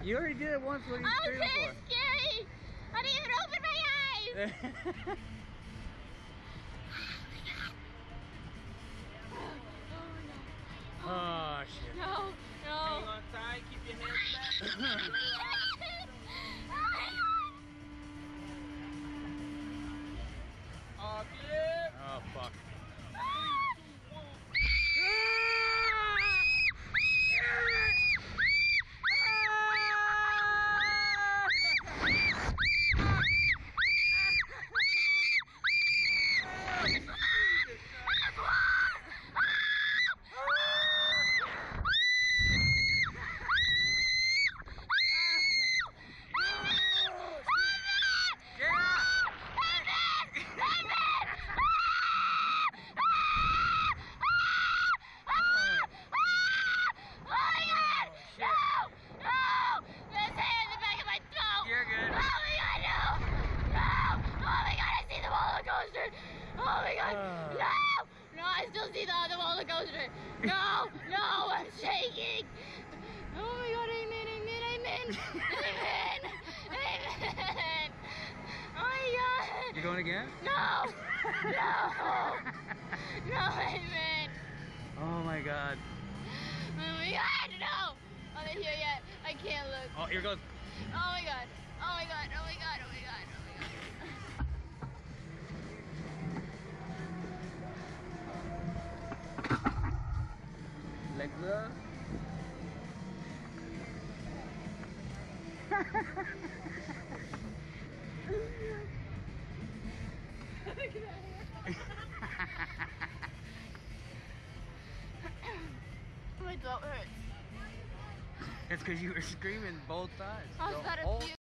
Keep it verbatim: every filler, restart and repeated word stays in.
You already did it once. What are you Oh, screaming this for? is scary. I didn't even open my eyes. Oh shit. No, no. Hang on tight, keep your hands back. Oh, yeah. Oh fuck. You're good. Oh my god, no! No! Oh my god, I see the roller coaster! Oh my god! Uh. No! No, I still see the other roller coaster! No! No! I'm shaking! Oh my god, amen, amen, amen! Amen! Amen! Oh my god! You going again? No! No! No, amen! Oh my god. Oh my god, no! Oh, they're here yet. I can't look. Oh, here goes. Oh my god. Oh my god. Oh my god. Oh my god. Oh my god. Legs up. My throat hurts. It's because you were screaming both times. I was the about to whole puke.